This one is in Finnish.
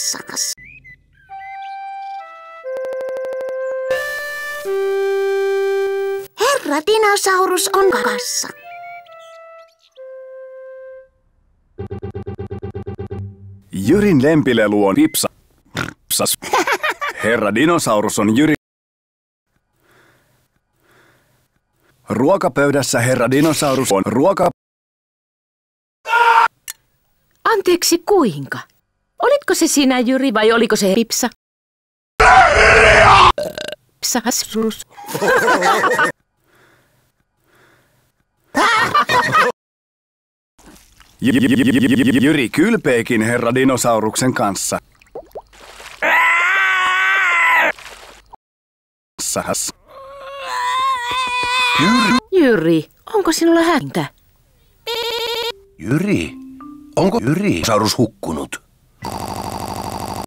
kassas. Herra dinosaurus on kassa. Jyrin lempilelu on pipsas. Herra dinosaurus on Jyri. Ruokapöydässä herra dinosaurus on ruoka. Anteeksi, kuinka? Olitko se sinä, Jyri, vai oliko se Pipsa? Psasus. Jyri kylpeekin herra dinosauruksen kanssa. Jyri, onko sinulla häntä? Jyri? Onko Jyri dinosaurus hukkunut?